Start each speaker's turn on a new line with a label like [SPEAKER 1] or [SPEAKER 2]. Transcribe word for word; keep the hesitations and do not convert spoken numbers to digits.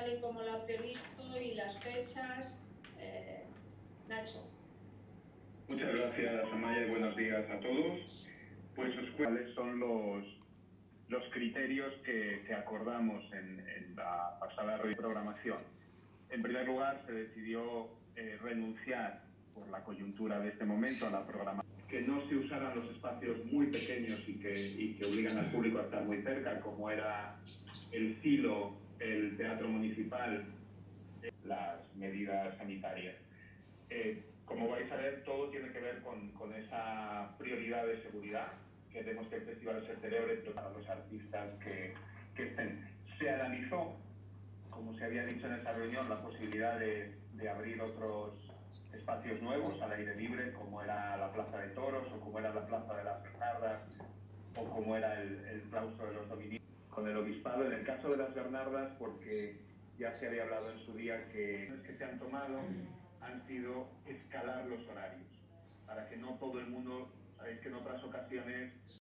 [SPEAKER 1] y como lo ha previsto y las fechas. Eh, Nacho.
[SPEAKER 2] Muchas gracias, Amaya, y buenos días a todos. Pues os cuento cuáles son los, los criterios que, que acordamos en, en la pasada reprogramación. En primer lugar, se decidió eh, renunciar, por la coyuntura de este momento, a la programación, que no se usaran los espacios muy pequeños y que, y que obligan al público a estar muy cerca, como era el Filo, el Teatro Municipal, eh, las medidas sanitarias. Eh, como vais a ver, todo tiene que ver con, con esa prioridad de seguridad. Queremos que el festival se celebre para los artistas que, que estén. Se analizó, como se había dicho en esa reunión, la posibilidad de, de abrir otros espacios nuevos al aire libre, como era la Plaza de Toros, o como era la Plaza de las Bernardas, o como era el, el claustro de los dominicos con el obispado. En el caso de las Bernardas, porque ya se había hablado en su día que que se han tomado han sido escalar los horarios, para que no todo el mundo, sabéis que en otras ocasiones